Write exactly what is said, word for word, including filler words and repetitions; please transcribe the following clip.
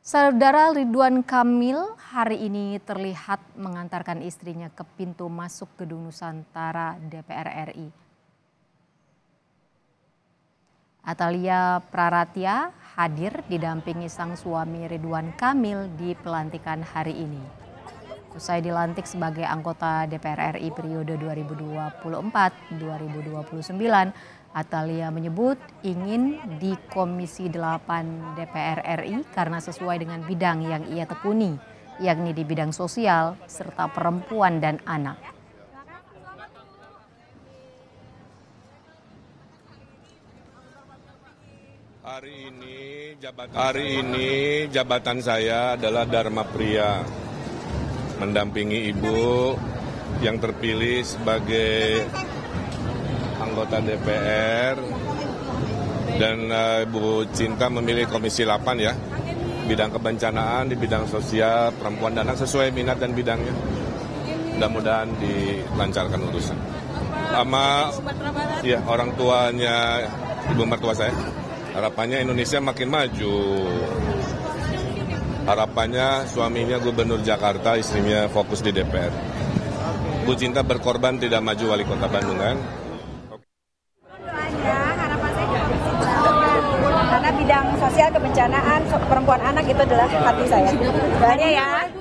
Saudara Ridwan Kamil hari ini terlihat mengantarkan istrinya ke pintu masuk Gedung Nusantara D P R R I. Atalia Praratya hadir didampingi sang suami Ridwan Kamil di pelantikan hari ini. Usai dilantik sebagai anggota D P R R I periode dua ribu dua puluh empat sampai dua ribu dua puluh sembilan, Atalia menyebut ingin di Komisi delapan D P R R I karena sesuai dengan bidang yang ia tekuni, yakni di bidang sosial serta perempuan dan anak. Hari ini, jabat, hari ini jabatan saya adalah Dharma Pria, mendampingi Ibu yang terpilih sebagai anggota D P R, dan uh, Ibu Cinta memilih Komisi delapan ya, bidang kebencanaan, di bidang sosial, perempuan dan anak sesuai minat dan bidangnya. Mudah-mudahan dilancarkan urusan. Sama ya, orang tuanya Ibu mertua saya, harapannya Indonesia makin maju. Harapannya suaminya Gubernur Jakarta, istrinya fokus di D P R. Bu Cinta berkorban tidak maju wali kota Bandung kan? Karena bidang sosial kebencanaan perempuan anak itu adalah hati saya. Doanya ya.